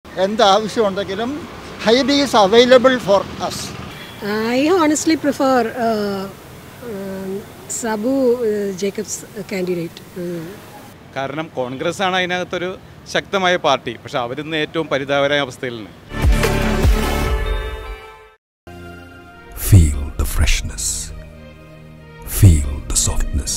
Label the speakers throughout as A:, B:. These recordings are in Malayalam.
A: എന്താവശ്യമുണ്ടെങ്കിലും Hibi is available for us.
B: I honestly prefer Sabu Jacobs candidate.
C: കാരണം കോൺഗ്രസ് ആണ് അതിനകത്തൊരു ശക്തമായ പാർട്ടി. പക്ഷെ അവരിന്ന് ഏറ്റവും പരിതാപകരമായ അവസ്ഥയിലാണ്.
D: Feel the freshness. Feel the softness.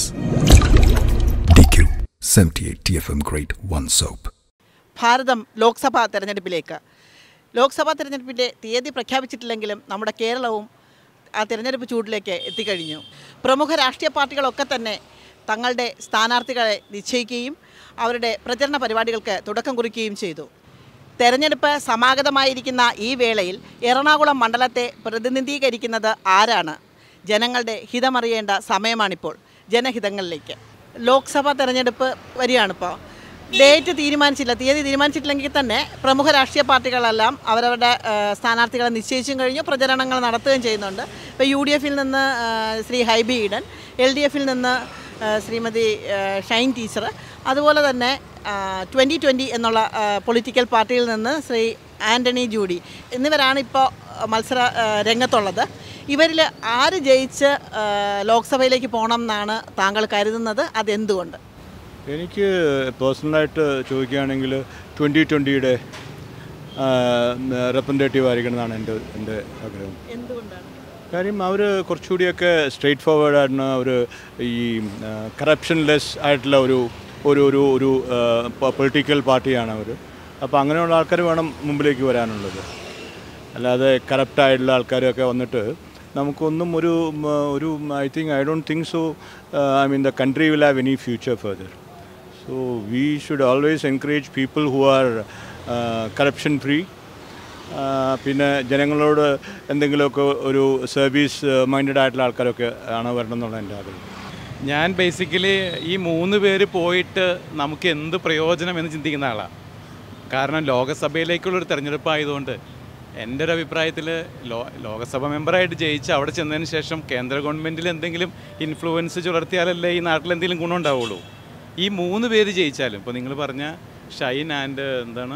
D: DQ 78 TFM Grade 1 soap.
E: ഭാരതം ലോക്സഭാ തെരഞ്ഞെടുപ്പിലേക്ക്. ലോക്സഭാ തെരഞ്ഞെടുപ്പിൻ്റെ തീയതി പ്രഖ്യാപിച്ചിട്ടില്ലെങ്കിലും നമ്മുടെ കേരളവും ആ തെരഞ്ഞെടുപ്പ് ചൂടിലേക്ക് എത്തിക്കഴിഞ്ഞു. പ്രമുഖ രാഷ്ട്രീയ പാർട്ടികളൊക്കെ തന്നെ തങ്ങളുടെ സ്ഥാനാർത്ഥികളെ നിശ്ചയിക്കുകയും അവരുടെ പ്രചരണ പരിപാടികൾക്ക് തുടക്കം കുറിക്കുകയും ചെയ്തു. തെരഞ്ഞെടുപ്പ് സമാഗതമായിരിക്കുന്ന ഈ വേളയിൽ എറണാകുളം മണ്ഡലത്തെ പ്രതിനിധീകരിക്കുന്നത് ആരാണ്? ജനങ്ങളുടെ ഹിതമറിയേണ്ട സമയമാണിപ്പോൾ. ജനഹിതങ്ങളിലേക്ക് ലോക്സഭാ തെരഞ്ഞെടുപ്പ് വരികയാണിപ്പോൾ. ഡേറ്റ് തീരുമാനിച്ചില്ല, തീയതി തീരുമാനിച്ചിട്ടില്ലെങ്കിൽ തന്നെ പ്രമുഖ രാഷ്ട്രീയ പാർട്ടികളെല്ലാം അവരവരുടെ സ്ഥാനാർത്ഥികളെ നിശ്ചയിച്ചും കഴിഞ്ഞു, പ്രചരണങ്ങൾ നടത്തുകയും ചെയ്യുന്നുണ്ട്. ഇപ്പോൾ UDF നിന്ന് ശ്രീ ഹൈബി ഈഡൻ, LDF നിന്ന് ശ്രീമതി ഷൈൻ ടീച്ചർ, അതുപോലെ തന്നെ 2020 എന്നുള്ള പൊളിറ്റിക്കൽ പാർട്ടിയിൽ നിന്ന് ശ്രീ ആൻ്റണി ജൂഡി എന്നിവരാണ് ഇപ്പോൾ മത്സര രംഗത്തുള്ളത്. ഇവരിൽ ആര് ജയിച്ച് ലോക്സഭയിലേക്ക് പോകണം എന്നാണ് താങ്കൾ കരുതുന്നത്? അതെന്തുകൊണ്ട്?
F: എനിക്ക് പേഴ്സണലായിട്ട് ചോദിക്കുകയാണെങ്കിൽ 2020 റെപ്രസെൻറ്റേറ്റീവ് ആയിരിക്കണം എന്നാണ് എൻ്റെ ആഗ്രഹം.
E: എന്തുകൊണ്ടാണ്?
F: കാര്യം അവർ കുറച്ചുകൂടിയൊക്കെ സ്ട്രെയിറ്റ് ഫോർവേഡാണ്. അവർ ഈ കറപ്ഷൻലെസ് ആയിട്ടുള്ള ഒരു പൊളിറ്റിക്കൽ പാർട്ടിയാണ് അവർ. അപ്പോൾ അങ്ങനെയുള്ള ആൾക്കാർ വേണം മുമ്പിലേക്ക് വരാനുള്ളത്. അല്ലാതെ കറപ്റ്റായിട്ടുള്ള ആൾക്കാരൊക്കെ വന്നിട്ട് നമുക്കൊന്നും ഒരു I don't think so. I mean the country will have any future further. So we should always encourage people who are corruption free. പിന്നെ ജനങ്ങളോട് എന്തെങ്കിലുമൊക്കെ ഒരു സർവീസ് മൈൻഡഡ് ആയിട്ടുള്ള ആൾക്കാരൊക്കെ ആണ് വരണം എന്നുള്ള എൻ്റെ ആഗ്രഹം.
C: ഞാൻ ബേസിക്കലി ഈ 3 പേര് പോയിട്ട് നമുക്ക് എന്ത് പ്രയോജനം എന്ന് ചിന്തിക്കുന്ന ആളാണ്. കാരണം ലോകസഭയിലേക്കുള്ളൊരു തെരഞ്ഞെടുപ്പായതുകൊണ്ട് എൻ്റെ ഒരു അഭിപ്രായത്തിൽ ലോകസഭ മെമ്പറായിട്ട് ജയിച്ച് അവിടെ ചെന്നതിന് ശേഷം കേന്ദ്ര ഗവൺമെൻറ്റിൽ എന്തെങ്കിലും ഇൻഫ്ലുവൻസ് ചുലർത്തിയാലല്ലേ ഈ നാട്ടിൽ എന്തെങ്കിലും ഗുണമുണ്ടാവുള്ളൂ. ഈ 3 പേര് ജയിച്ചാലും ഇപ്പോൾ നിങ്ങൾ പറഞ്ഞ ഷൈൻ ആൻഡ്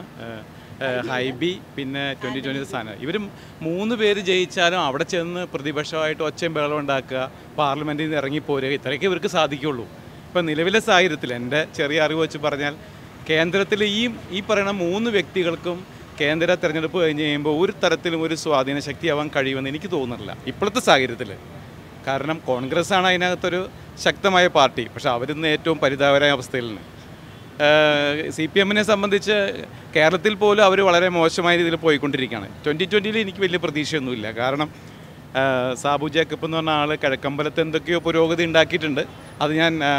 C: ഹൈബി പിന്നെ 2020 സ്ഥാനം, ഇവർ 3 പേര് ജയിച്ചാലും അവിടെ ചെന്ന് പ്രതിപക്ഷമായിട്ട് ഒച്ചയും ബഹളം ഉണ്ടാക്കുക, പാർലമെൻറ്റിൽ നിന്ന് ഇറങ്ങിപ്പോരുക, ഇത്രയൊക്കെ ഇവർക്ക് സാധിക്കുള്ളൂ. ഇപ്പം നിലവിലെ സാഹചര്യത്തിൽ എൻ്റെ ചെറിയ അറിവ് വെച്ച് പറഞ്ഞാൽ കേന്ദ്രത്തിൽ ഈ പറയുന്ന 3 വ്യക്തികൾക്കും കേന്ദ്ര തെരഞ്ഞെടുപ്പ് കഴിഞ്ഞ് കഴിയുമ്പോൾ ഒരു തരത്തിലും ഒരു സ്വാധീന ശക്തിയാവാൻ കഴിയുമെന്ന് എനിക്ക് തോന്നുന്നില്ല ഇപ്പോഴത്തെ സാഹചര്യത്തിൽ. കാരണം കോൺഗ്രസ് ആണ് അതിനകത്തൊരു ശക്തമായ പാർട്ടി. പക്ഷെ അവരിന്ന് ഏറ്റവും പരിതാപകരമായ അവസ്ഥയിലാണ്. CPM സംബന്ധിച്ച് കേരളത്തിൽ പോലും അവർ വളരെ മോശമായ രീതിയിൽ പോയിക്കൊണ്ടിരിക്കുകയാണ്. 2020 എനിക്ക് വലിയ പ്രതീക്ഷയൊന്നുമില്ല. കാരണം സാബു ജേക്കബ് എന്ന് പറഞ്ഞ ആൾ കിഴക്കമ്പലത്ത് എന്തൊക്കെയോ പുരോഗതി ഉണ്ടാക്കിയിട്ടുണ്ട്. അത്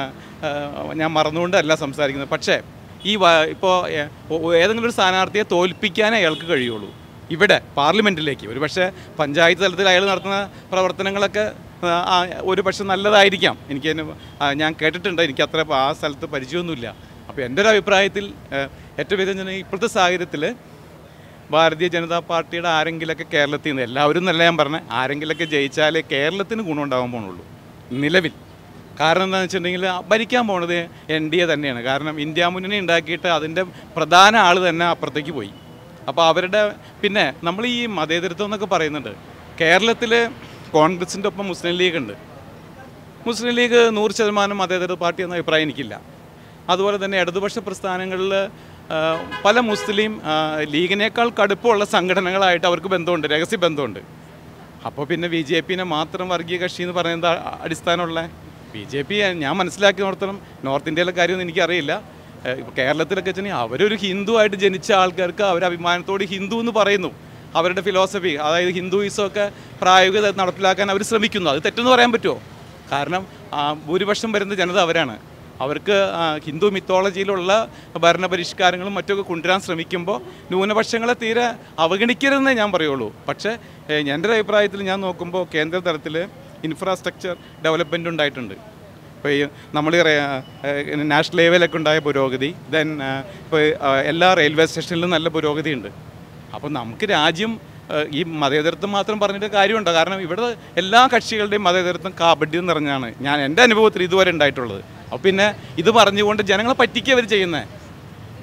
C: ഞാൻ മറന്നുകൊണ്ടല്ല സംസാരിക്കുന്നത്. പക്ഷേ ഇപ്പോൾ ഏതെങ്കിലും ഒരു സ്ഥാനാർത്ഥിയെ തോൽപ്പിക്കാനേ അയാൾക്ക് കഴിയുള്ളൂ. ഇവിടെ പാർലമെൻറ്റിലേക്ക് ഒരു പക്ഷേ പഞ്ചായത്ത് തലത്തിൽ അയാൾ നടത്തുന്ന പ്രവർത്തനങ്ങളൊക്കെ ഒരു പക്ഷെ നല്ലതായിരിക്കാം. ഞാൻ കേട്ടിട്ടുണ്ട്, എനിക്ക് അത്ര ആ സ്ഥലത്ത് പരിചയമൊന്നുമില്ല. അപ്പോൾ എൻ്റെ ഒരു അഭിപ്രായത്തിൽ ഏറ്റവും വലിയ ഇപ്പോഴത്തെ സാഹചര്യത്തിൽ ഭാരതീയ ജനതാ പാർട്ടിയുടെ ആരെങ്കിലൊക്കെ കേരളത്തിൽ നിന്ന്, എല്ലാവരും എന്നല്ല ഞാൻ പറഞ്ഞത്, ആരെങ്കിലൊക്കെ ജയിച്ചാലേ കേരളത്തിന് ഗുണമുണ്ടാകാൻ പോകുന്നുള്ളൂ നിലവിൽ. കാരണം എന്താണെന്ന് വെച്ചിട്ടുണ്ടെങ്കിൽ ഭരിക്കാൻ പോകുന്നത് NDA തന്നെയാണ്. കാരണം ഇന്ത്യ മുന്നണി ഉണ്ടാക്കിയിട്ട് അതിൻ്റെ പ്രധാന ആൾ തന്നെ അപ്പുറത്തേക്ക് പോയി. അപ്പോൾ അവരുടെ പിന്നെ നമ്മൾ ഈ മതേതരത്വം എന്നൊക്കെ പറയുന്നുണ്ട്. കേരളത്തിൽ കോൺഗ്രസിൻ്റെ ഒപ്പം മുസ്ലിം ലീഗ് ഉണ്ട്. മുസ്ലിം ലീഗ് 100% മതേതര പാർട്ടി എന്ന അഭിപ്രായം എനിക്കില്ല. അതുപോലെ തന്നെ ഇടതുപക്ഷ പ്രസ്ഥാനങ്ങളിൽ പല മുസ്ലിം ലീഗിനേക്കാൾ കടുപ്പമുള്ള സംഘടനകളായിട്ട് അവർക്ക് ബന്ധമുണ്ട്, രഹസ്യ ബന്ധമുണ്ട്. അപ്പോൾ പിന്നെ BJP മാത്രം വർഗീയ കക്ഷി എന്ന് പറയുന്നത് അടിസ്ഥാനമുള്ള BJP ഞാൻ മനസ്സിലാക്കിയിടത്തോളം നോർത്ത് ഇന്ത്യയിലെ കാര്യമൊന്നും എനിക്കറിയില്ല. ഇപ്പോൾ കേരളത്തിലൊക്കെ വെച്ചിട്ടുണ്ടെങ്കിൽ അവരൊരു ഹിന്ദു ആയിട്ട് ജനിച്ച ആൾക്കാർക്ക് അവർ അഭിമാനത്തോട് ഹിന്ദു എന്ന് പറയുന്നു. അവരുടെ ഫിലോസഫി, അതായത് ഹിന്ദുയിസമൊക്കെ പ്രായോഗികത നടപ്പിലാക്കാൻ അവർ ശ്രമിക്കുന്നു. അത് തെറ്റെന്ന് പറയാൻ പറ്റുമോ? കാരണം ഭൂരിപക്ഷം വരുന്ന ജനത അവരാണ്. അവർക്ക് ഹിന്ദു മിത്തോളജിയിലുള്ള ഭരണപരിഷ്കാരങ്ങളും മറ്റൊക്കെ കൊണ്ടുവരാൻ ശ്രമിക്കുമ്പോൾ ന്യൂനപക്ഷങ്ങളെ തീരെ അവഗണിക്കരുതെന്നേ ഞാൻ പറയുള്ളൂ. പക്ഷേ എൻ്റെ അഭിപ്രായത്തിൽ ഞാൻ നോക്കുമ്പോൾ കേന്ദ്ര തലത്തിൽ ഇൻഫ്രാസ്ട്രക്ചർ ഡെവലപ്മെൻറ്റ് ഉണ്ടായിട്ടുണ്ട്. ഇപ്പോൾ ഈ നമ്മൾ നാഷണൽ ലെവലൊക്കെ ഉണ്ടായ പുരോഗതി, ദെൻ ഇപ്പോൾ എല്ലാ റെയിൽവേ സ്റ്റേഷനിലും നല്ല പുരോഗതിയുണ്ട്. അപ്പോൾ നമുക്ക് രാജ്യം ഈ മതേതരത്വം മാത്രം പറഞ്ഞിട്ട് കാര്യമുണ്ടോ? കാരണം ഇവിടെ എല്ലാ കക്ഷികളുടെയും മതേതരത്വം കാപട്യം നിറഞ്ഞാണ് എൻ്റെ അനുഭവത്തിൽ ഇതുവരെ ഉണ്ടായിട്ടുള്ളത്. അപ്പോൾ പിന്നെ ഇത് പറഞ്ഞുകൊണ്ട് ജനങ്ങളെ പറ്റിക്കുക അവർ ചെയ്യുന്നത്.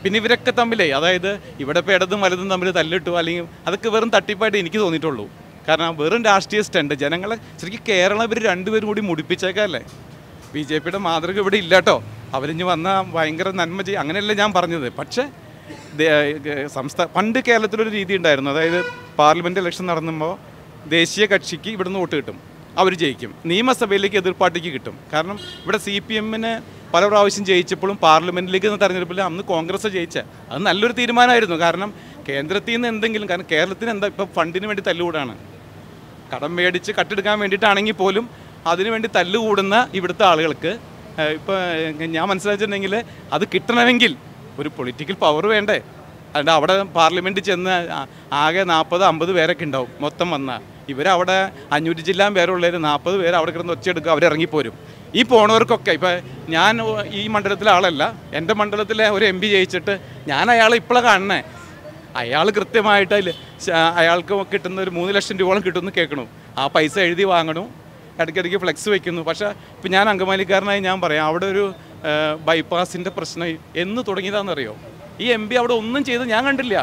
C: പിന്നെ ഇവരൊക്കെ തമ്മിലേ, അതായത് ഇവിടെ ഇപ്പോൾ ഇടതും വലതും തമ്മിൽ തല്ലിട്ടു അല്ലെങ്കിൽ അതൊക്കെ വെറും തട്ടിപ്പായിട്ട് എനിക്ക് തോന്നിയിട്ടുള്ളൂ. കാരണം വെറും രാഷ്ട്രീയ സ്റ്റണ്ട്. ജനങ്ങളെ ശരിക്കും കേരളം ഇവർ രണ്ടുപേരും കൂടി മുടിപ്പിച്ചേക്കല്ലേ. BJPയുടെ മാതൃക ഇവിടെ ഇല്ല കേട്ടോ. അവരിഞ്ഞ് വന്നാൽ ഭയങ്കര നന്മ ചെയ്യും, അങ്ങനെയല്ല ഞാൻ പറഞ്ഞത്. പക്ഷേ പണ്ട് കേരളത്തിലൊരു രീതി ഉണ്ടായിരുന്നു. അതായത് പാർലമെൻറ്റ് ഇലക്ഷൻ നടന്നുമ്പോൾ ദേശീയ കക്ഷിക്ക് ഇവിടുന്ന് വോട്ട് കിട്ടും, അവർ ജയിക്കും. നിയമസഭയിലേക്ക് എതിർ പാർട്ടിക്ക് കിട്ടും. കാരണം ഇവിടെ CPMന് പല പ്രാവശ്യം ജയിച്ചപ്പോഴും പാർലമെൻറ്റിലേക്ക് തെരഞ്ഞെടുപ്പിൽ അന്ന് കോൺഗ്രസ് ജയിച്ച അത് നല്ലൊരു തീരുമാനമായിരുന്നു. കാരണം കേന്ദ്രത്തിൽ നിന്ന് എന്തെങ്കിലും, കാരണം കേരളത്തിന് എന്താ ഇപ്പോൾ ഫണ്ടിന് വേണ്ടി തല്ലുകൂടാണ്, കടം മേടിച്ച് കട്ടെടുക്കാൻ വേണ്ടിയിട്ടാണെങ്കിൽ പോലും അതിനുവേണ്ടി തല്ലുകൂടുന്ന ഇവിടുത്തെ ആളുകൾക്ക് ഇപ്പോൾ ഞാൻ മനസ്സിലാച്ചിട്ടുണ്ടെങ്കിൽ അത് കിട്ടണമെങ്കിൽ ഒരു പൊളിറ്റിക്കൽ പവർ വേണ്ടേ. അതുകൊണ്ട് അവിടെ പാർലമെൻറ്റിൽ ചെന്ന് ആകെ 40-50 പേരൊക്കെ ഉണ്ടാവും മൊത്തം വന്നാൽ. ഇവരവിടെ 500 ജില്ലാ പേരുള്ളവർ 40 പേര് അവിടെ കിടന്ന് ഒച്ചയെടുക്കുക, അവരിറങ്ങിപ്പോരും. ഈ പോണവർക്കൊക്കെ ഇപ്പോൾ ഞാൻ ഈ മണ്ഡലത്തിലെ ആളല്ല, എൻ്റെ മണ്ഡലത്തിലെ ഒരു MP ജയിച്ചിട്ട് ഞാൻ അയാളെ ഇപ്പോഴാണ് കാണണേ. അയാൾ കൃത്യമായിട്ട് അയാൾക്ക് കിട്ടുന്ന ഒരു 3 ലക്ഷം രൂപയോളം കിട്ടുമെന്ന് കേൾക്കണു. ആ പൈസ എഴുതി വാങ്ങണു, ഇടയ്ക്കിടയ്ക്ക് ഫ്ലെക്സ് വയ്ക്കുന്നു. പക്ഷേ ഇപ്പം ഞാൻ അങ്കമാലിക്കാരനായി ഞാൻ പറയാം, അവിടെ ഒരു ബൈപ്പാസിൻ്റെ പ്രശ്നം എന്ന് തുടങ്ങിയതാണെന്നറിയോ. ഈ MP അവിടെ ഒന്നും ചെയ്ത് ഞാൻ കണ്ടില്ല.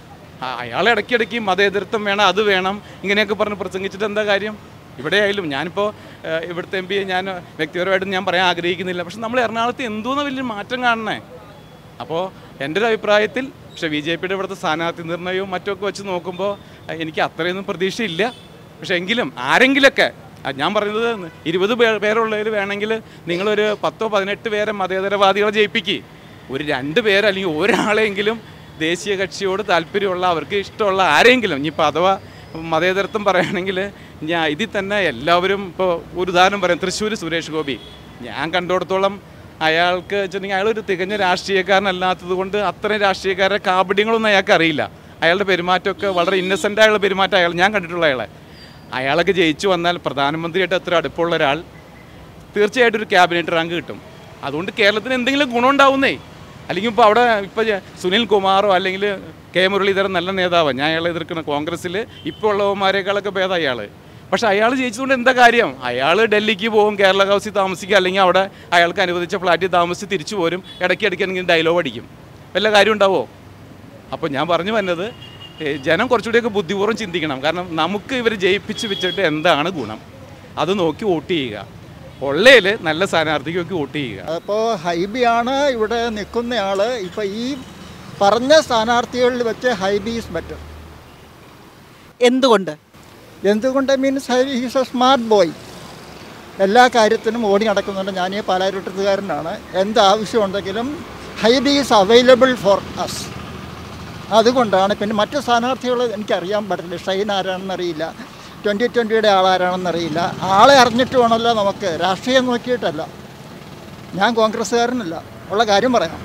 C: അയാൾ ഇടയ്ക്കിടയ്ക്ക് മതേതരത്വം വേണം, അത് വേണം, ഇങ്ങനെയൊക്കെ പറഞ്ഞ് പ്രസംഗിച്ചിട്ട് എന്താ കാര്യം? ഇവിടെ ആയാലും ഞാനിപ്പോൾ ഇവിടുത്തെ MP ഞാൻ വ്യക്തിപരമായിട്ട് ഞാൻ പറയാൻ ആഗ്രഹിക്കുന്നില്ല. പക്ഷെ നമ്മൾ എറണാകുളത്ത് എന്തോന്ന് വലിയ മാറ്റം കാണണേ. അപ്പോൾ എൻ്റെ ഒരു അഭിപ്രായത്തിൽ പക്ഷേ BJPയുടെ ഇവിടുത്തെ സ്ഥാനാർത്ഥി നിർണ്ണയവും മറ്റുമൊക്കെ വെച്ച് നോക്കുമ്പോൾ എനിക്ക് അത്രയൊന്നും പ്രതീക്ഷയില്ല. പക്ഷേ എങ്കിലും ആരെങ്കിലൊക്കെ, ഞാൻ പറയുന്നത് 20 പേരുള്ളതിൽ വേണമെങ്കിൽ നിങ്ങളൊരു 10-18 പേരെ മതേതരവാദികളെ ജയിപ്പിക്കുക. ഒരു 2 പേര് അല്ലെങ്കിൽ ഒരാളെങ്കിലും ദേശീയ കക്ഷിയോട് താല്പര്യമുള്ള, അവർക്ക് ഇഷ്ടമുള്ള ആരെങ്കിലും, ഇനിയിപ്പോൾ അഥവാ മതേതരത്വം പറയുകയാണെങ്കിൽ ഞാൻ ഇതിൽ തന്നെ എല്ലാവരും ഇപ്പോൾ ഒരു ഉദാഹരണം പറയാം. തൃശ്ശൂർ സുരേഷ് ഗോപി, ഞാൻ കണ്ടിടത്തോളം അയാൾക്ക് വെച്ചിട്ടുണ്ടെങ്കിൽ അയാളൊരു തികഞ്ഞ രാഷ്ട്രീയക്കാരനല്ലാത്തത് കൊണ്ട് അത്രയും രാഷ്ട്രീയക്കാരുടെ കാപട്യങ്ങളൊന്നും അയാൾക്ക് അറിയില്ല. അയാളുടെ പെരുമാറ്റമൊക്കെ വളരെ ഇന്നസെൻ്റായുള്ള പെരുമാറ്റം ഞാൻ കണ്ടിട്ടുള്ള അയാളൊക്കെ ജയിച്ചു വന്നാൽ പ്രധാനമന്ത്രിയായിട്ട് അത്ര അടുപ്പമുള്ള ഒരാൾ തീർച്ചയായിട്ടും ഒരു ക്യാബിനറ്റ് റാങ്ക് കിട്ടും. അതുകൊണ്ട് കേരളത്തിന് എന്തെങ്കിലും ഗുണമുണ്ടാവുന്നേ. അല്ലെങ്കിൽ ഇപ്പോൾ അവിടെ ഇപ്പോൾ സുനിൽ കുമാറോ അല്ലെങ്കിൽ K മുരളീധരൻ നല്ല നേതാവാണ്, ഞാൻ അയാളെ എതിർക്കുന്ന കോൺഗ്രസ്സിൽ ഇപ്പോൾ ഉള്ളവന്മാരെക്കാളൊക്കെ ഭേദം അയാൾ. പക്ഷേ അയാൾ ജയിച്ചതുകൊണ്ട് എന്താ കാര്യം? അയാൾ ഡൽഹിക്ക് പോകും, കേരള ഹൗസിൽ താമസിക്കുക, അല്ലെങ്കിൽ അവിടെ അയാൾക്ക് അനുവദിച്ച ഫ്ലാറ്റിൽ താമസിച്ച് തിരിച്ചു പോരും, ഇടയ്ക്കിടയ്ക്ക് ഡയലോഗ് അടിക്കും. വല്ല കാര്യം ഉണ്ടാവുമോ? അപ്പോൾ ഞാൻ പറഞ്ഞു വന്നത്, ജനം കുറച്ചുകൂടിയൊക്കെ ബുദ്ധിപൂർവ്വം ചിന്തിക്കണം. കാരണം നമുക്ക് ഇവർ ജയിപ്പിച്ച് വെച്ചിട്ട് എന്താണ് ഗുണം, അത് നോക്കി വോട്ട് ചെയ്യുക. ഉള്ളതിൽ നല്ല സ്ഥാനാർത്ഥിക്കൊക്കെ വോട്ട് ചെയ്യുക.
A: അപ്പോൾ ഹൈബിയാണ് ഇവിടെ നിൽക്കുന്നയാൾ. ഇപ്പോൾ ഈ പറഞ്ഞ സ്ഥാനാർത്ഥികളിൽ വെച്ച് ഹൈബി ഈസ് ബെറ്റർ.
E: എന്തുകൊണ്ട്
A: means he's a smart boy. എല്ലാ കാര്യത്തിനും ഓടി നടക്കുന്നുണ്ട്. ഞാൻ ഈ പാലാരിവട്ടത്തുകാരനാണ്. എന്താവശ്യമുണ്ടെങ്കിലും Hibi is available for us. അതുകൊണ്ടാണ്. പിന്നെ മറ്റ് സ്ഥാനാർത്ഥികൾ എനിക്കറിയാൻ പറ്റില്ല. ഷൈൻ ആരാണെന്നറിയില്ല, 2020 ആളാരാണെന്നറിയില്ല. ആളെ അറിഞ്ഞിട്ട് വേണമല്ലോ നമുക്ക്, രാഷ്ട്രീയം നോക്കിയിട്ടല്ല. ഞാൻ കോൺഗ്രസ്സുകാരനല്ല, ഉള്ള കാര്യം പറയാം.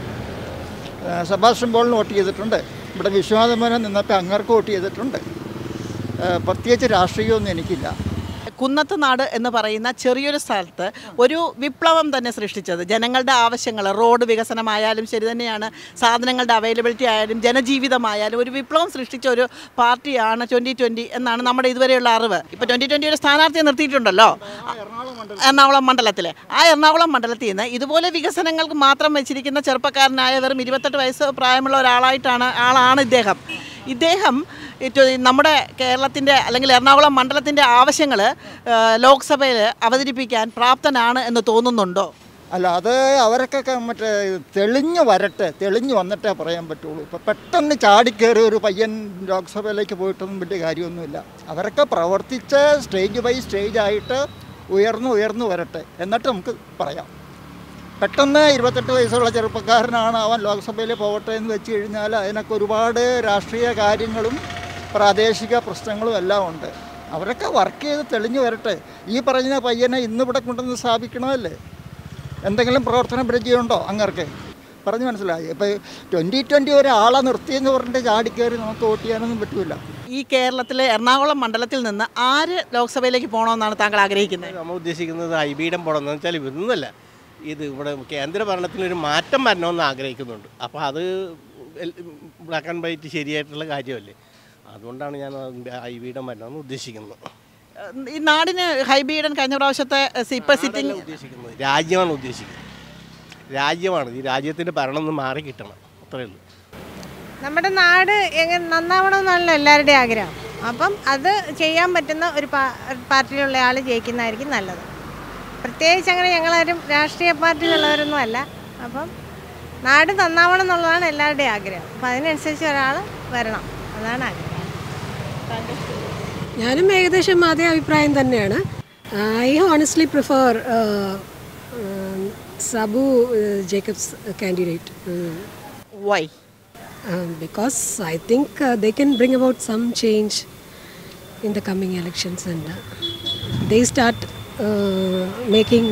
A: സെബാസ്റ്റ്യൻ പോളിന് വോട്ട് ചെയ്തിട്ടുണ്ട്. ഇവിടെ വിശ്വനാഥൻ നിന്നപ്പോൾ അങ്ങർക്ക് വോട്ട് ചെയ്തിട്ടുണ്ട്. പ്രത്യേകിച്ച് രാഷ്ട്രീയമൊന്നും എനിക്കില്ല.
E: കുന്നത്തുനാട് എന്ന് പറയുന്ന ചെറിയൊരു സ്ഥലത്ത് ഒരു വിപ്ലവം തന്നെ സൃഷ്ടിച്ചത്, ജനങ്ങളുടെ ആവശ്യങ്ങൾ, റോഡ് വികസനമായാലും ശരി തന്നെയാണ്, സാധനങ്ങളുടെ അവൈലബിലിറ്റി ആയാലും ജനജീവിതമായാലും ഒരു വിപ്ലവം സൃഷ്ടിച്ച ഒരു പാർട്ടിയാണ് 2020 എന്നാണ് നമ്മുടെ ഇതുവരെയുള്ള അറിവ്. ഇപ്പോൾ 2020 സ്ഥാനാർത്ഥിയെ നിർത്തിയിട്ടുണ്ടല്ലോ എറണാകുളം മണ്ഡലത്തിൽ. ആ എറണാകുളം മണ്ഡലത്തിൽ നിന്ന് ഇതുപോലെ വികസനങ്ങൾക്ക് മാത്രം വെച്ചിരിക്കുന്ന ചെറുപ്പക്കാരനായ വെറും 28 വയസ്സ് പ്രായമുള്ള ആളാണ് ഇദ്ദേഹം നമ്മുടെ കേരളത്തിൻ്റെ അല്ലെങ്കിൽ എറണാകുളം മണ്ഡലത്തിൻ്റെ ആവശ്യങ്ങൾ ലോക്സഭയിൽ അവതരിപ്പിക്കാൻ പ്രാപ്തനാണ് എന്ന് തോന്നുന്നുണ്ടോ?
A: അല്ല, അത് അവരൊക്കെ മറ്റേ തെളിഞ്ഞു വന്നിട്ടേ പറയാൻ പറ്റുള്ളൂ. ഇപ്പോൾ പെട്ടെന്ന് ചാടിക്കയറി ഒരു പയ്യൻ ലോക്സഭയിലേക്ക് പോയിട്ടൊന്നും വലിയ കാര്യമൊന്നുമില്ല. അവരൊക്കെ പ്രവർത്തിച്ച് സ്റ്റേജ് ബൈ സ്റ്റേജായിട്ട് ഉയർന്നു വരട്ടെ, എന്നിട്ട് നമുക്ക് പറയാം. പെട്ടെന്ന് 28 വയസ്സുള്ള ചെറുപ്പക്കാരനാണ് അവൻ ലോക്സഭയിൽ പോകട്ടെ എന്ന് വെച്ച് കഴിഞ്ഞാൽ അതിനൊക്കെ ഒരുപാട് രാഷ്ട്രീയ കാര്യങ്ങളും പ്രാദേശിക പ്രശ്നങ്ങളും എല്ലാം ഉണ്ട്. അവരൊക്കെ വർക്ക് ചെയ്ത് തെളിഞ്ഞു വരട്ടെ. ഈ പറഞ്ഞ പയ്യനെ ഇന്നിവിടെ കൊണ്ടുവന്ന് സ്ഥാപിക്കണമല്ലേ? എന്തെങ്കിലും പ്രവർത്തന പരിചയമുണ്ടോ അങ്ങർക്ക്? പറഞ്ഞ് മനസ്സിലായി. ഇപ്പോൾ 2020 ഒരാളെ നിർത്തിയെന്ന് പറഞ്ഞിട്ട് ചാടിക്കയറി നമുക്ക് വോട്ട് ചെയ്യാനൊന്നും പറ്റില്ല.
E: ഈ കേരളത്തിലെ എറണാകുളം മണ്ഡലത്തിൽ നിന്ന് ആര് ലോക്സഭയിലേക്ക് പോകണമെന്നാണ് താങ്കൾ ആഗ്രഹിക്കുന്നത്?
G: നമ്മൾ ഉദ്ദേശിക്കുന്നത് ഹൈബിയുടെ പോകണമെന്ന് വെച്ചാൽ ഇതൊന്നുമല്ല, ഇത് ഇവിടെ കേന്ദ്ര ഭരണത്തിനൊരു മാറ്റം വരണമെന്ന് ആഗ്രഹിക്കുന്നുണ്ട്. അപ്പോൾ അത് ബ്ലാക്ക് ആൻഡ് വൈറ്റ് ശരിയായിട്ടുള്ള കാര്യമല്ലേ, അതുകൊണ്ടാണ് ഞാൻ ഹൈബിയുടെ വരണമെന്ന് ഉദ്ദേശിക്കുന്നത്.
E: ഈ നാടിന് ഹൈബിയുടെ കഴിഞ്ഞ പ്രാവശ്യത്തെ
G: ഉദ്ദേശിക്കുന്നത് രാജ്യമാണ് ഉദ്ദേശിക്കുന്നത്. രാജ്യമാണ്, ഈ രാജ്യത്തിൻ്റെ ഭരണം ഒന്ന് മാറി കിട്ടണം. അത്രയേ ഉള്ളൂ.
H: നമ്മുടെ നാട് എങ്ങനെ നന്നാവണമെന്നാണല്ലോ എല്ലാവരുടെയും ആഗ്രഹം. അപ്പം അത് ചെയ്യാൻ പറ്റുന്ന ഒരു പാർട്ടിയിലുള്ള ആൾ ജയിക്കുന്നതായിരിക്കും നല്ലത്. പ്രത്യേകിച്ച് അങ്ങനെ ഞങ്ങളാരും രാഷ്ട്രീയ പാർട്ടിയിലുള്ളവരൊന്നും അല്ല. അപ്പം നാട് നന്നാവണം എന്നുള്ളതാണ് എല്ലാവരുടെയും ആഗ്രഹം. അപ്പം അതിനനുസരിച്ച് ഒരാൾ വരണം, അതാണ് ആഗ്രഹം.
B: ഞാനും ഏകദേശം അതേ അഭിപ്രായം തന്നെയാണ്. I honestly prefer Sabu Jacob's candidate.
E: Why?
B: Because I think they can bring about some change in the coming elections, and they start making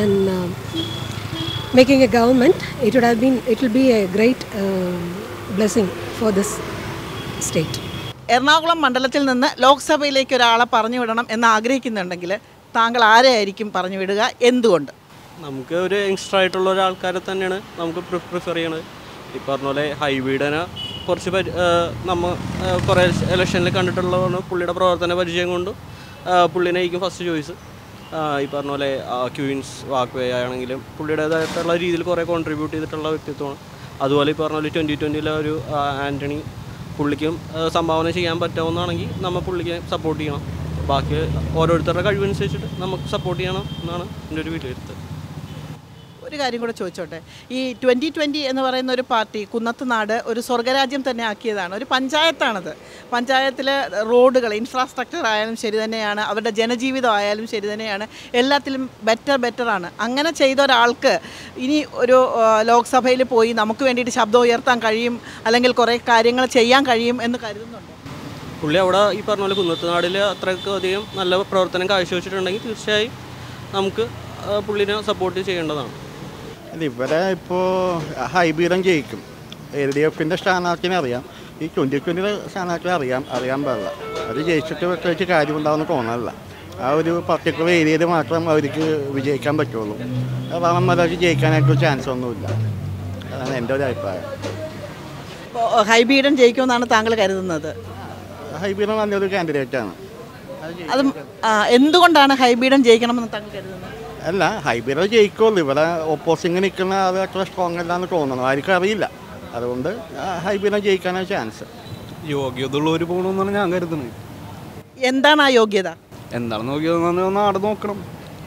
B: a government. It will be a great blessing for this state.
E: Ernakulam മണ്ഡലത്തിൽ നിന്ന് ലോക്സഭയിലേക്ക് ഒരാളെ പറഞ്ഞു വിടണം എന്ന് ആഗ്രഹിക്കുന്നുണ്ടെങ്കിൽ താങ്കൾ ആരെയായിരിക്കും പറഞ്ഞു വിടുക? എന്തുകൊണ്ട്?
I: നമുക്ക് ഒരു യങ്സ്റ്റർ ആയിട്ടുള്ള ഒരാൾക്കാരെ തന്നെയാണ് നമുക്ക് പ്രിഫർ ചെയ്യണത്. ഈ പറഞ്ഞ പോലെ ഹൈബീഡനെ കുറച്ച് നമ്മൾ കുറേ ഇലക്ഷനിൽ കണ്ടിട്ടുള്ളതാണ്. പുള്ളിയുടെ പ്രവർത്തന പരിചയം കൊണ്ട് പുള്ളിനായിരിക്കും ഫസ്റ്റ് ചോയ്സ്. ഈ പറഞ്ഞ പോലെ ക്വീൻസ് വാക്വേ ആണെങ്കിലും പുള്ളിയുടേതായിട്ടുള്ള രീതിയിൽ കുറേ കോൺട്രിബ്യൂട്ട് ചെയ്തിട്ടുള്ള വ്യക്തിത്വമാണ്. അതുപോലെ ഈ പറഞ്ഞ പോലെ 2020 ഒരു ആൻ്റണി, പുള്ളിക്കും സംഭാവന ചെയ്യാൻ പറ്റാവുന്നതാണെങ്കിൽ നമ്മൾ പുള്ളിക്ക് സപ്പോർട്ട് ചെയ്യണം. ബാക്കി ഓരോരുത്തരുടെ കഴിവനുസരിച്ചിട്ട് നമുക്ക് സപ്പോർട്ട് ചെയ്യണം എന്നാണ് എൻ്റെ ഒരു വിലയിരുത്തൽ.
E: ഒരു കാര്യം കൂടെ ചോദിച്ചോട്ടെ, ഈ 2020 എന്ന് പറയുന്ന ഒരു പാർട്ടി കുന്നത്തുനാട് ഒരു സ്വർഗരാജ്യം തന്നെ ആക്കിയതാണ്. ഒരു പഞ്ചായത്താണത്. പഞ്ചായത്തിലെ റോഡുകൾ, ഇൻഫ്രാസ്ട്രക്ചർ ആയാലും ശരി തന്നെയാണ്, അവരുടെ ജനജീവിതം ആയാലും ശരി തന്നെയാണ്, എല്ലാത്തിലും ബെറ്ററാണ്. അങ്ങനെ ചെയ്ത ഒരാൾക്ക് ഇനി ഒരു ലോക്സഭയിൽ പോയി നമുക്ക് വേണ്ടിയിട്ട് ശബ്ദം ഉയർത്താൻ കഴിയും, അല്ലെങ്കിൽ കുറേ കാര്യങ്ങൾ ചെയ്യാൻ കഴിയും എന്ന് കരുതുന്നുണ്ടോ?
I: പുള്ളി അവിടെ ഈ പറഞ്ഞ പോലെ കുന്നത്തുനാടിൽ അത്രയ്ക്കധികം നല്ല പ്രവർത്തനം കാഴ്ചവെച്ചിട്ടുണ്ടെങ്കിൽ തീർച്ചയായും നമുക്ക് പുള്ളിനെ സപ്പോർട്ട് ചെയ്യേണ്ടതാണ്.
J: ഇവിടെ ഇപ്പോൾ ഹൈബീഡൻ ജയിക്കും. LDFിൻ്റെ സ്ഥാനാർത്ഥിനെ അറിയാം, ഈ 2020 സ്ഥാനാർത്ഥിനെ അറിയാൻ പാടില്ല. അത് ജയിച്ചിട്ട് പ്രത്യേകിച്ച് കാര്യമുണ്ടാകുമെന്ന് തോന്നാറില്ല. ആ ഒരു പർട്ടിക്കുലർ ഏരിയയിൽ മാത്രം അവർക്ക് വിജയിക്കാൻ പറ്റുള്ളൂ. കാരണം അവർക്ക് ജയിക്കാനായിട്ട് ചാൻസ് ഒന്നുമില്ല. അതാണ് എൻ്റെ ഒരു അഭിപ്രായം.
E: ഹൈബീഡൻ ജയിക്കുമെന്നാണ് താങ്കൾ കരുതുന്നത്?
J: ഹൈബീഡൻ നല്ലൊരു കാൻഡിഡേറ്റാണ്.
E: അത് എന്തുകൊണ്ടാണ് ഹൈബീഡൻ ജയിക്കണമെന്ന് താങ്കൾ കരുതുന്നത്?
J: അല്ല, ഹൈബീഡൻ ജയിക്കുള്ളൂ. ഇവിടെ ഓപ്പോസിങ് നിൽക്കുന്ന അത് അത്ര സ്ട്രോങ് അല്ലാന്ന് തോന്നുന്നു. ആർക്കും അറിയില്ല. അതുകൊണ്ട് ഹൈബീഡൻ ജയിക്കാനാണ് ചാൻസ്.
K: യോഗ്യത ഉള്ളവർ പോകണമെന്നാണ് ഞാൻ കരുതുന്നത്.
E: എന്താണ് ആ യോഗ്യത?
K: എന്താണ് യോഗ്യത? നാട് നോക്കണം.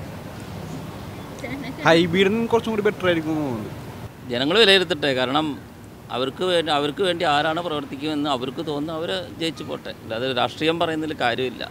K: ഹൈബീഡൻ കുറച്ചും കൂടി ബെറ്റർ ആയിരിക്കും തോന്നുന്നുണ്ട്.
L: ജനങ്ങൾ വിലയിരുത്തട്ടെ. കാരണം അവർക്ക് വേണ്ടി ആരാണ് പ്രവർത്തിക്കുമെന്ന് അവർക്ക് തോന്നുന്നു, അവർ ജയിച്ചു പോട്ടെ. അല്ലാതെ രാഷ്ട്രീയം പറയുന്നതിൽ കാര്യമില്ല.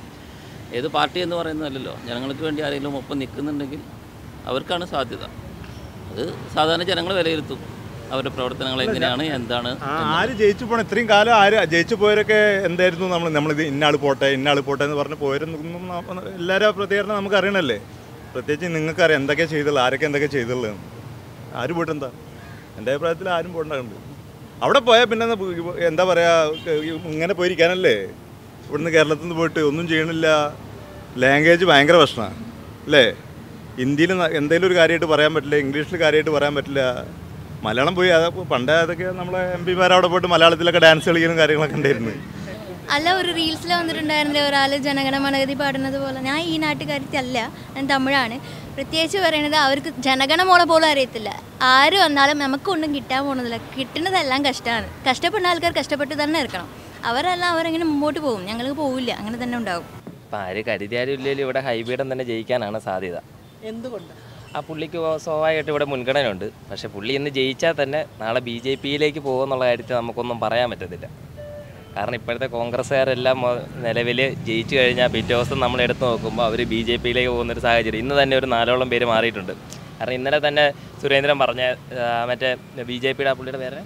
L: ഏത് പാർട്ടി എന്ന് പറയുന്നതല്ലല്ലോ. ജനങ്ങൾക്ക് വേണ്ടി ആരെങ്കിലും ഒപ്പം നിൽക്കുന്നുണ്ടെങ്കിൽ അവർക്കാണ് സാധ്യത. അത് സാധാരണ ജനങ്ങൾ വിലയിരുത്തും അവരുടെ പ്രവർത്തനങ്ങൾ എങ്ങനെയാണ്, എന്താണ്.
F: ആര് ജയിച്ചു പോകണം? ഇത്രയും കാലം ആര് ജയിച്ചു പോയവരൊക്കെ എന്തായിരുന്നു? നമ്മളിത് ഇന്നാൾ പോട്ടെ എന്ന് പറഞ്ഞ് പോയവരൊന്നും എല്ലാവരും പ്രതികരണം നമുക്ക് അറിയണമല്ലേ. പ്രത്യേകിച്ച് നിങ്ങൾക്കറിയാം എന്തൊക്കെ ചെയ്തുള്ളൂ, ആരൊക്കെ എന്തൊക്കെ ചെയ്തുള്ളൂ. ആര് പോയിട്ടെന്താ? എൻ്റെ അഭിപ്രായത്തിൽ ആരും പോകേണ്ടതുണ്ട്. അവിടെ പോയാൽ പിന്നെ എന്താ പറയുക, ഇങ്ങനെ പോയിരിക്കാനല്ലേ. ഇവിടുന്ന് കേരളത്തിൽ നിന്ന് പോയിട്ട് ഒന്നും ചെയ്യണില്ല. ലാംഗ്വേജ് ഭയങ്കര പ്രശ്നമാണ് അല്ലേ. ഹിന്ദിയിൽ എന്തെങ്കിലും ഒരു കാര്യമായിട്ട് പറയാൻ പറ്റില്ല, ഇംഗ്ലീഷിൽ കാര്യമായിട്ട് പറയാൻ പറ്റില്ല. മലയാളം പോയി പണ്ടേ അതൊക്കെ നമ്മളെ MP അവിടെ പോയിട്ട് മലയാളത്തിലൊക്കെ ഡാൻസ് കളിക്കുന്ന കാര്യങ്ങളൊക്കെ ഉണ്ടായിരുന്നു.
M: അല്ല, ഒരു റീൽസിൽ വന്നിട്ടുണ്ടായിരുന്നില്ലേ ഒരാൾ ജനഗണമനഗതി പാടുന്നത് പോലെ. ഞാൻ ഈ നാട്ടുകാരത്തല്ല, ഞാൻ തമിഴാണ്. പ്രത്യേകിച്ച് പറയണത് അവർക്ക് ജനഗണമോളെ പോലും അറിയത്തില്ല. ആര് വന്നാലും നമുക്കൊന്നും കിട്ടാൻ പോകുന്നതില്ല. കിട്ടുന്നതെല്ലാം കഷ്ടമാണ്. കഷ്ടപ്പെടുന്ന ആൾക്കാർ കഷ്ടപ്പെട്ട് തന്നെ ഇരിക്കണം. അവരെല്ലാം അവരെങ്ങനെ മുമ്പോട്ട് പോകും, ഞങ്ങൾക്ക് പോവില്ല, അങ്ങനെ തന്നെ ഉണ്ടാകും.
N: അപ്പം ആര് കരുതിയാലും ഇല്ലെങ്കിലും ഇവിടെ ഹൈബീഡൻ തന്നെ ജയിക്കാനാണ് സാധ്യത.
E: എന്തുകൊണ്ട്?
N: ആ പുള്ളിക്ക് സ്വാഭാവികമായിട്ട് ഇവിടെ മുൻഗണനയുണ്ട്. പക്ഷേ പുള്ളി ഇന്ന് ജയിച്ചാൽ തന്നെ നാളെ BJPയിലേക്ക് പോകുമെന്നുള്ള കാര്യത്തിൽ നമുക്കൊന്നും പറയാൻ പറ്റത്തില്ല. കാരണം ഇപ്പോഴത്തെ കോൺഗ്രസ്സുകാരെല്ലാം നിലവിൽ ജയിച്ചു കഴിഞ്ഞാൽ പിറ്റേ ദിവസം നമ്മൾ എടുത്ത് നോക്കുമ്പോൾ അവർ BJPയിലേക്ക് പോകുന്നൊരു സാഹചര്യം. ഇന്ന് തന്നെ ഒരു 4ഓളം പേര് മാറിയിട്ടുണ്ട്. കാരണം ഇന്നലെ തന്നെ സുരേന്ദ്രൻ പറഞ്ഞ മറ്റേ BJPയുടെ പുള്ളിയുടെ പേര്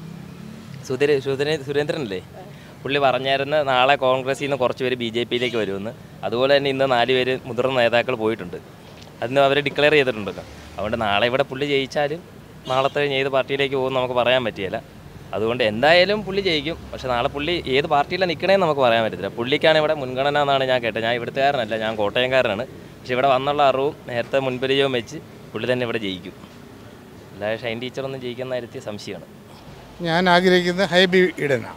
N: സുരേന്ദ്രനല്ലേ, പുള്ളി പറഞ്ഞായിരുന്നു നാളെ കോൺഗ്രസിൽ നിന്ന് കുറച്ച് പേര് BJPയിലേക്ക് വരുമെന്ന്. അതുപോലെ തന്നെ ഇന്ന് 4 പേര് മുതിർന്ന നേതാക്കൾ പോയിട്ടുണ്ട്. അതിന് അവർ ഡിക്ലെയർ ചെയ്തിട്ടുണ്ടല്ലോ. അതുകൊണ്ട് നാളെ ഇവിടെ പുള്ളി ജയിച്ചാലും നാളത്തെ കഴിഞ്ഞ് ഏത് പാർട്ടിയിലേക്ക് പോകുമെന്ന് നമുക്ക് പറയാൻ പറ്റിയില്ല. അതുകൊണ്ട് എന്തായാലും പുള്ളി ജയിക്കും. പക്ഷേ നാളെ പുള്ളി ഏത് പാർട്ടിയിലാണ് നിൽക്കണേന്ന് നമുക്ക് പറയാൻ പറ്റത്തില്ല. പുള്ളിക്കാണ് ഇവിടെ മുൻഗണന എന്നാണ് ഞാൻ കേട്ടത്. ഞാൻ ഇവിടുത്തുകാരനല്ല, ഞാൻ കോട്ടയംകാരനാണ്. പക്ഷേ ഇവിടെ വന്നുള്ള അറിവും നേരത്തെ മുൻപരിചയവും വെച്ച് പുള്ളി തന്നെ ഇവിടെ ജയിക്കും. അല്ലാതെ ഷൈൻ ടീച്ചറൊന്നും ജയിക്കുന്ന കാര്യത്തിൽ സംശയമാണ്.
O: ഞാൻ ആഗ്രഹിക്കുന്നത് ഹൈബീഡനാണ്.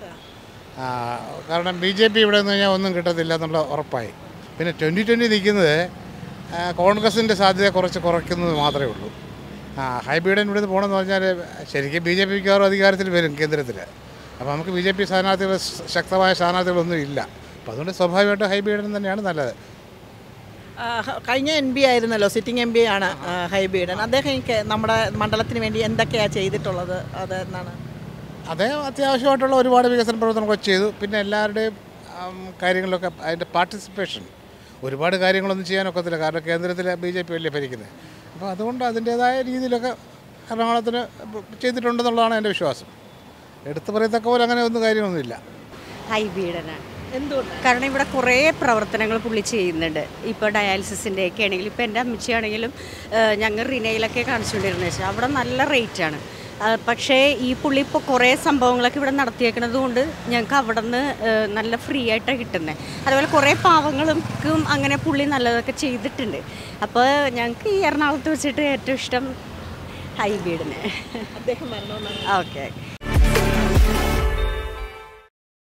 O: കാരണം BJP ഇവിടെ നിന്ന് കഴിഞ്ഞാൽ ഒന്നും കിട്ടത്തില്ല എന്നുള്ള ഉറപ്പായി. പിന്നെ 2020 നിൽക്കുന്നത് കോൺഗ്രസിൻ്റെ സാധ്യത കുറച്ച് കുറയ്ക്കുന്നത് മാത്രമേ ഉള്ളൂ. ഹൈബീഡൻ ഇവിടുന്ന് പോകണമെന്ന് പറഞ്ഞാൽ ശരിക്കും BJP അധികാരത്തിൽ വരും കേന്ദ്രത്തിൽ. അപ്പോൾ നമുക്ക് BJP സ്ഥാനാർത്ഥികൾ ശക്തമായ സ്ഥാനാർത്ഥികളൊന്നും ഇല്ല. അപ്പോൾ അതുകൊണ്ട് സ്വാഭാവികമായിട്ടും ഹൈബീഡൻ തന്നെയാണ് നല്ലത്.
E: കഴിഞ്ഞ MP ആയിരുന്നല്ലോ, സിറ്റിംഗ് MP ആണ് ഹൈബീഡൻ. അദ്ദേഹം നമ്മുടെ മണ്ഡലത്തിന് വേണ്ടി എന്തൊക്കെയാണ് ചെയ്തിട്ടുള്ളത്? അതെന്നാണ്
O: അദ്ദേഹം അത്യാവശ്യമായിട്ടുള്ള ഒരുപാട് വികസന പ്രവർത്തനങ്ങളൊക്കെ ചെയ്തു. പിന്നെ എല്ലാവരുടെയും കാര്യങ്ങളിലൊക്കെ അതിൻ്റെ പാർട്ടിസിപ്പേഷൻ, ഒരുപാട് കാര്യങ്ങളൊന്നും ചെയ്യാനൊക്കത്തില്ല, കാരണം കേന്ദ്രത്തിൽ BJP അല്ലേ ഭരിക്കുന്നത്. അപ്പോൾ അതുകൊണ്ട് അതിൻ്റേതായ രീതിയിലൊക്കെ എറണാകുളത്തിന് ചെയ്തിട്ടുണ്ടെന്നുള്ളതാണ് എൻ്റെ വിശ്വാസം. എടുത്തു പറയത്തക്ക പോലെ അങ്ങനെ ഒന്നും കാര്യമൊന്നുമില്ല.
P: ഹൈബീഡനാണ്. എന്തുകൊണ്ട്? കാരണം ഇവിടെ കുറേ പ്രവർത്തനങ്ങൾ പുള്ളി ചെയ്യുന്നുണ്ട്. ഇപ്പോൾ ഡയാലിസിസിൻ്റെ ഒക്കെ ആണെങ്കിലും, ഇപ്പോൾ എൻ്റെ അമ്മച്ചിയാണെങ്കിലും ഞങ്ങൾ റിനയിലൊക്കെ കാണിച്ചുകൊണ്ടിരുന്നത് വെച്ചാൽ അവിടെ നല്ല റേറ്റാണ്. പക്ഷേ ഈ പുള്ളി ഇപ്പോൾ കുറേ സംഭവങ്ങളൊക്കെ ഇവിടെ നടത്തിയേക്കുന്നത് കൊണ്ട് ഞങ്ങൾക്ക് അവിടെ നിന്ന് നല്ല ഫ്രീ ആയിട്ടാണ് കിട്ടുന്നത്. അതുപോലെ കുറേ പാവങ്ങൾക്കും അങ്ങനെ പുള്ളി നല്ലതൊക്കെ ചെയ്തിട്ടുണ്ട്. അപ്പോൾ ഞങ്ങൾക്ക് ഈ എറണാകുളത്ത് വെച്ചിട്ട് ഏറ്റവും ഇഷ്ടം ഹൈബീഡിനെ.
E: അദ്ദേഹം വരണമെന്നാണ്.
P: ഓക്കെ.